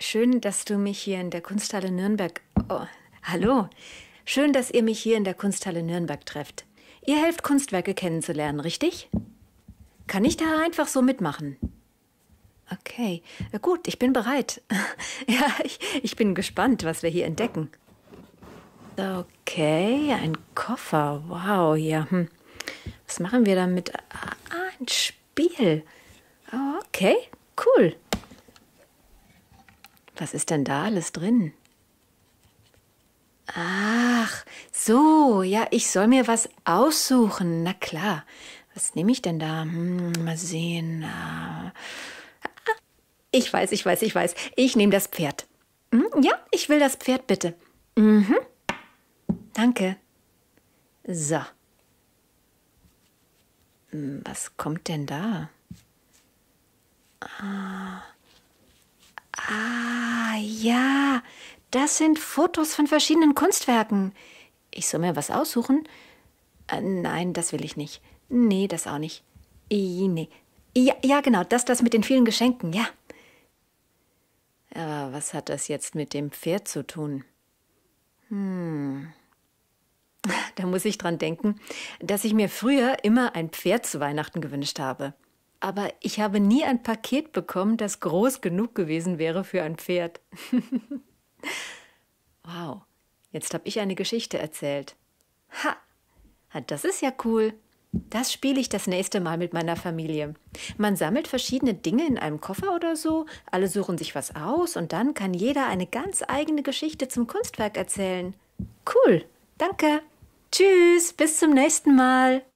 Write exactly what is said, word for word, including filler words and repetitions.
Schön, dass du mich hier in der Kunsthalle Nürnberg... Oh, hallo. Schön, dass ihr mich hier in der Kunsthalle Nürnberg trefft. Ihr helft, Kunstwerke kennenzulernen, richtig? Kann ich da einfach so mitmachen? Okay, gut, ich bin bereit. Ja, ich, ich bin gespannt, was wir hier entdecken. Okay, ein Koffer. Wow, ja. Hm. Was machen wir damit? Ah, ein Spiel. Oh, okay, cool. Was ist denn da alles drin? Ach, so, ja, ich soll mir was aussuchen. Na klar. Was nehme ich denn da? Hm, mal sehen. Ah, ich weiß, ich weiß, ich weiß. Ich nehme das Pferd. Hm, ja, ich will das Pferd, bitte. Mhm. Danke. So. Hm, was kommt denn da? Ah. Ah, ja. Das sind Fotos von verschiedenen Kunstwerken. Ich soll mir was aussuchen? Äh, nein, das will ich nicht. Nee, das auch nicht. I, nee. Ja, ja, genau, das, das mit den vielen Geschenken, ja. Aber was hat das jetzt mit dem Pferd zu tun? Hm. Da muss ich dran denken, dass ich mir früher immer ein Pferd zu Weihnachten gewünscht habe. Aber ich habe nie ein Paket bekommen, das groß genug gewesen wäre für ein Pferd. Wow, jetzt habe ich eine Geschichte erzählt. Ha, das ist ja cool. Das spiele ich das nächste Mal mit meiner Familie. Man sammelt verschiedene Dinge in einem Koffer oder so, alle suchen sich was aus und dann kann jeder eine ganz eigene Geschichte zum Kunstwerk erzählen. Cool, danke. Tschüss, bis zum nächsten Mal.